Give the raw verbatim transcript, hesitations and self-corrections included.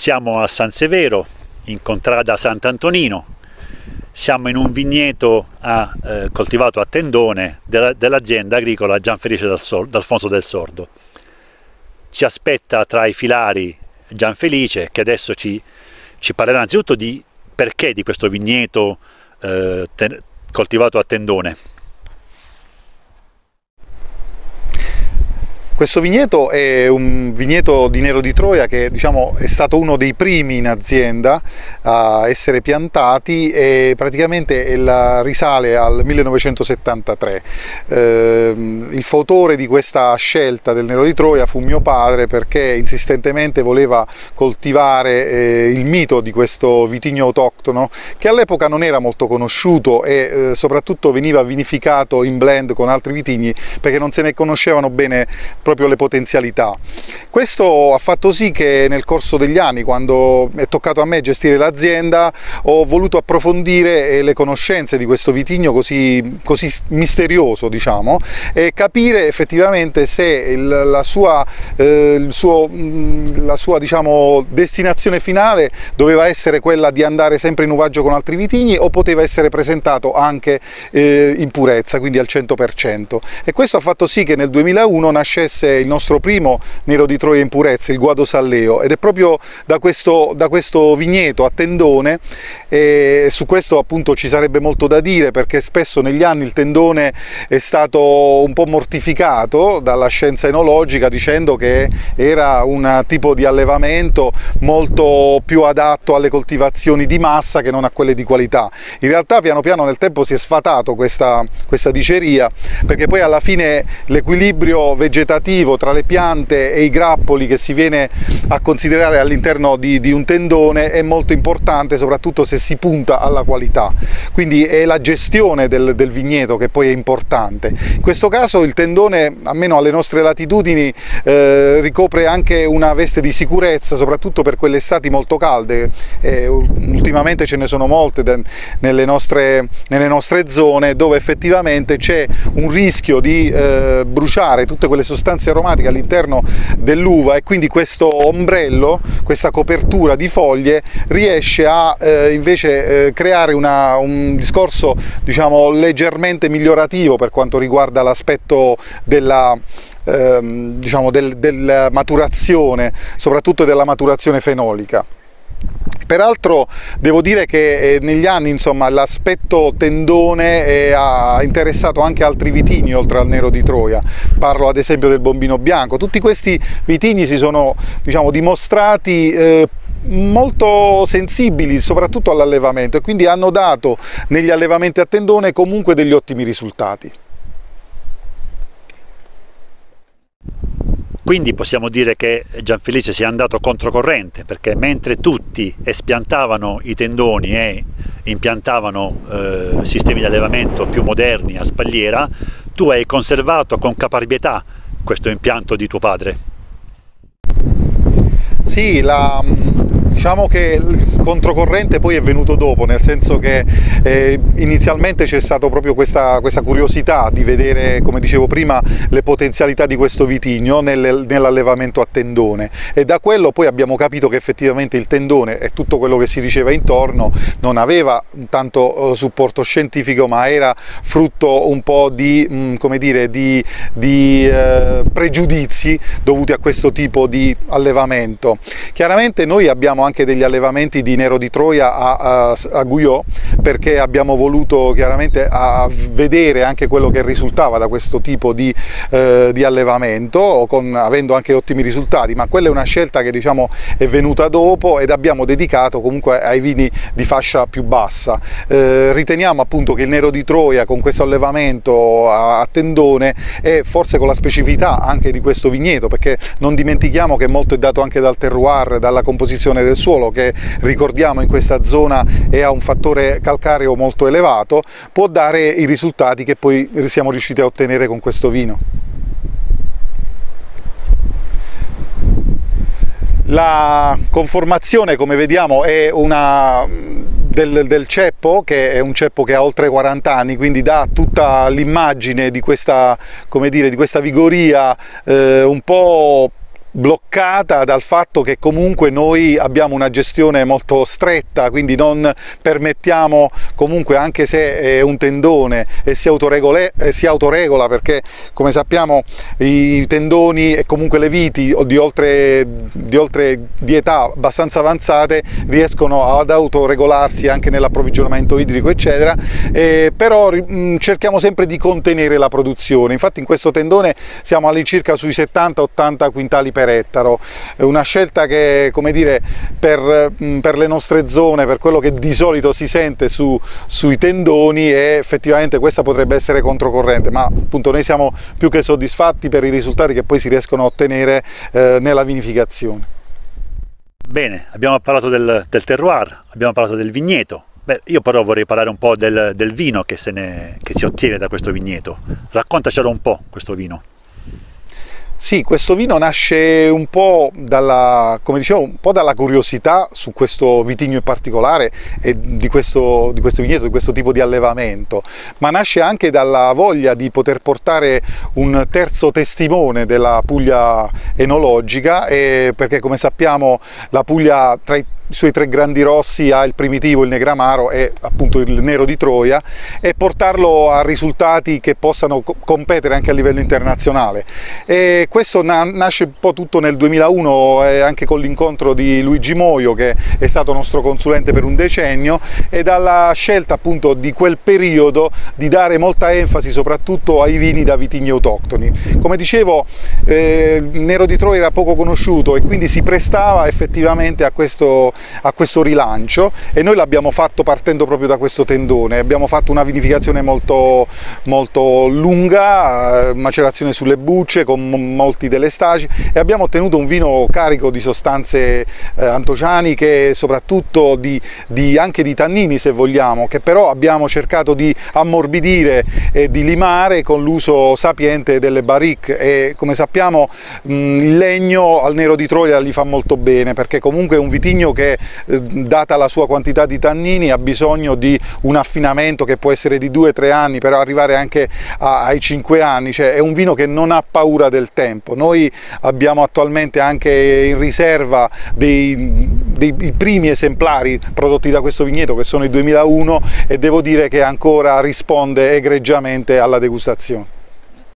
Siamo a San Severo, in contrada Sant'Antonino, siamo in un vigneto a, eh, coltivato a tendone dell'azienda agricola Gianfelice d'Alfonso del Sordo. Ci aspetta tra i filari Gianfelice, che adesso ci, ci parlerà innanzitutto di perché di questo vigneto eh, coltivato a tendone. Questo vigneto è un vigneto di Nero di Troia che, diciamo, è stato uno dei primi in azienda a essere piantati e praticamente il, risale al millenovecentosettantatré. Eh, il fautore di questa scelta del Nero di Troia fu mio padre, perché insistentemente voleva coltivare eh, il mito di questo vitigno autoctono che all'epoca non era molto conosciuto e eh, soprattutto veniva vinificato in blend con altri vitigni perché non se ne conoscevano bene proprio le potenzialità. Questo ha fatto sì che nel corso degli anni, quando è toccato a me gestire l'azienda, ho voluto approfondire le conoscenze di questo vitigno così, così misterioso, diciamo, e capire effettivamente se il, la sua, eh, il suo, la sua diciamo, destinazione finale doveva essere quella di andare sempre in uvaggio con altri vitigni o poteva essere presentato anche eh, in purezza, quindi al cento per cento. E questo ha fatto sì che nel duemilauno nascesse il nostro primo Nero di Troia in purezza, il Guado Salleo, ed è proprio da questo, da questo vigneto a tendone. E su questo appunto ci sarebbe molto da dire, perché spesso negli anni il tendone è stato un po' mortificato dalla scienza enologica, dicendo che era un tipo di allevamento molto più adatto alle coltivazioni di massa che non a quelle di qualità. In realtà piano piano nel tempo si è sfatato questa, questa diceria, perché poi alla fine l'equilibrio vegetativo tra le piante e i grappoli che si viene a considerare all'interno di, di un tendone è molto importante, soprattutto se si punta alla qualità. Quindi è la gestione del, del vigneto che poi è importante. In questo caso il tendone, almeno alle nostre latitudini, eh, ricopre anche una veste di sicurezza, soprattutto per quelle estati molto calde. Eh, ultimamente ce ne sono molte de, nelle, nostre, nelle nostre zone, dove effettivamente c'è un rischio di eh, bruciare tutte quelle sostanze aromatiche all'interno dell'uva, e quindi questo ombrello, questa copertura di foglie riesce a eh, invece eh, creare una, un discorso, diciamo, leggermente migliorativo per quanto riguarda l'aspetto della ehm, diciamo del, della maturazione, soprattutto della maturazione fenolica. Peraltro devo dire che eh, negli anni, insomma, l'aspetto tendone eh, ha interessato anche altri vitigni oltre al Nero di Troia. Parlo ad esempio del Bombino Bianco. Tutti questi vitigni si sono, diciamo, dimostrati eh, molto sensibili soprattutto all'allevamento, e quindi hanno dato negli allevamenti a tendone comunque degli ottimi risultati. Quindi possiamo dire che Gianfelice sia andato controcorrente, perché mentre tutti espiantavano i tendoni e impiantavano eh, sistemi di allevamento più moderni a spalliera, tu hai conservato con caparbietà questo impianto di tuo padre. Sì, la, diciamo che il controcorrente poi è venuto dopo, nel senso che eh, inizialmente c'è stata proprio questa, questa curiosità di vedere, come dicevo prima, le potenzialità di questo vitigno nel, nell'allevamento a tendone, e da quello poi abbiamo capito che effettivamente il tendone e tutto quello che si diceva intorno non aveva tanto eh, supporto scientifico, ma era frutto un po' di, mh, come dire, di, di eh, pregiudizi dovuti a questo tipo di allevamento. Chiaramente noi abbiamo anche degli allevamenti di Nero di Troia a, a, a Guyot, perché abbiamo voluto chiaramente a vedere anche quello che risultava da questo tipo di, eh, di allevamento, con, avendo anche ottimi risultati, ma quella è una scelta che, diciamo, è venuta dopo, ed abbiamo dedicato comunque ai vini di fascia più bassa. Eh, riteniamo appunto che il Nero di Troia, con questo allevamento a, a tendone, e forse con la specificità anche di questo vigneto, perché non dimentichiamo che molto è dato anche dal terroir, dalla composizione del suolo, che ricordiamo in questa zona è a un fattore calcareo molto elevato, può dare i risultati che poi siamo riusciti a ottenere con questo vino. La conformazione, come vediamo, è una del, del ceppo, che è un ceppo che ha oltre quaranta anni, quindi dà tutta l'immagine di questa, come dire, di questa vigoria eh, un po' bloccata dal fatto che comunque noi abbiamo una gestione molto stretta, quindi non permettiamo comunque, anche se è un tendone e si, e si autoregola, perché come sappiamo i tendoni e comunque le viti di oltre di, oltre di età abbastanza avanzate riescono ad autoregolarsi anche nell'approvvigionamento idrico eccetera, eh, però mh, cerchiamo sempre di contenere la produzione. Infatti in questo tendone siamo all'incirca sui settanta ottanta quintali per ettaro, è una scelta che, come dire, per, per le nostre zone, per quello che di solito si sente su, sui tendoni, e effettivamente questa potrebbe essere controcorrente, ma appunto noi siamo più che soddisfatti per i risultati che poi si riescono a ottenere eh, nella vinificazione. Bene, abbiamo parlato del, del terroir, abbiamo parlato del vigneto. Beh, io però vorrei parlare un po' del, del vino che, se ne, che si ottiene da questo vigneto. Raccontacelo un po' questo vino. Sì, questo vino nasce un po' dalla, come dicevo, un po' dalla curiosità su questo vitigno in particolare e di questo, di questo vigneto, di questo tipo di allevamento, ma nasce anche dalla voglia di poter portare un terzo testimone della Puglia enologica, e perché come sappiamo la Puglia tra i i suoi tre grandi rossi ha il primitivo, il negramaro e appunto il nero di Troia, e portarlo a risultati che possano co competere anche a livello internazionale. E questo na nasce un po' tutto nel duemilauno, eh, anche con l'incontro di Luigi Moio, che è stato nostro consulente per un decennio, e dalla scelta appunto di quel periodo di dare molta enfasi soprattutto ai vini da vitigni autoctoni. Come dicevo, eh, il nero di Troia era poco conosciuto e quindi si prestava effettivamente a questo a questo rilancio, e noi l'abbiamo fatto partendo proprio da questo tendone. Abbiamo fatto una vinificazione molto, molto lunga, eh, macerazione sulle bucce con molti delestagi, e abbiamo ottenuto un vino carico di sostanze eh, antocianiche e soprattutto di, di, anche di tannini, se vogliamo, che però abbiamo cercato di ammorbidire e di limare con l'uso sapiente delle barrique. E come sappiamo mh, il legno al nero di Troia gli fa molto bene, perché comunque è un vitigno che che data la sua quantità di tannini ha bisogno di un affinamento che può essere di due tre anni per arrivare anche a, ai cinque anni, cioè è un vino che non ha paura del tempo. Noi abbiamo attualmente anche in riserva dei, dei i primi esemplari prodotti da questo vigneto, che sono il duemilauno, e devo dire che ancora risponde egregiamente alla degustazione.